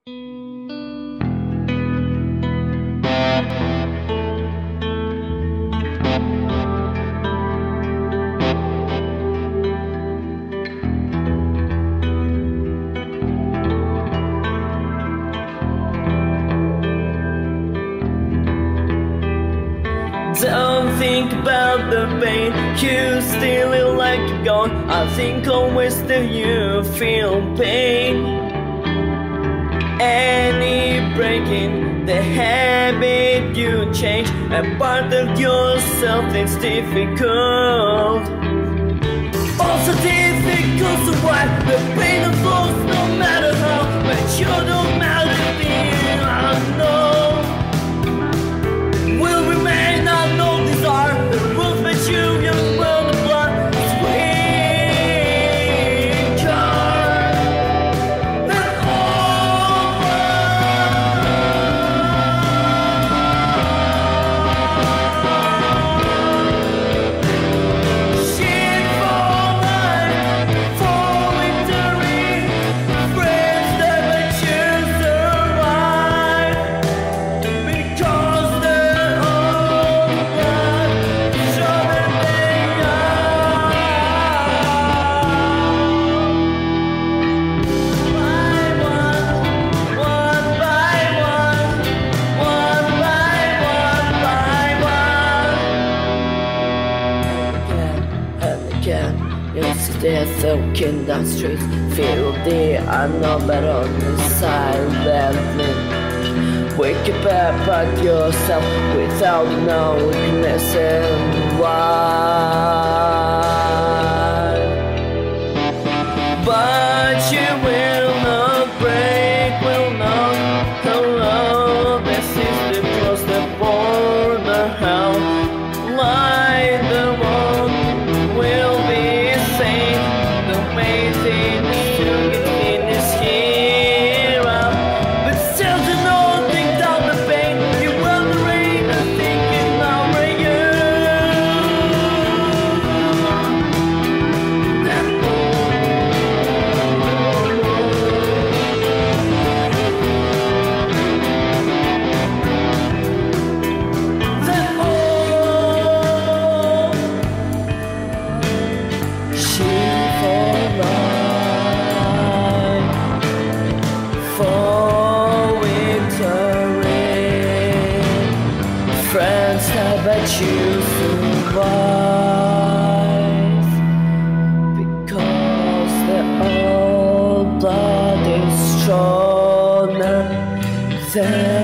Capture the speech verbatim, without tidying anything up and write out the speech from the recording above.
Don't think about the pain, you still like to go. I think always that you feel pain. Any breaking the habit you change, a part of yourself is difficult. Also difficult to wipe the pain of flows no matter how, but you don't matter being unknown. Will remain unknown, these are the rules that you can will the blood is weaker than over. Shit for life, for victory, friends that let you survive, because they're all blood, so that they are. By one, one by one, one by one by one. Again and again, you see death walking down streets, fear of the unknown, but on the silently. Wake up at yourself without no weakness and why. But you will not break, will not allow. This is the cross the border, how light the one will be saved. The main thing is to get in this here out, but still to know think down the pain. You will the rain and thinking over you. That that all she for life, for victory, friends how about you survive, because the old blood is stronger than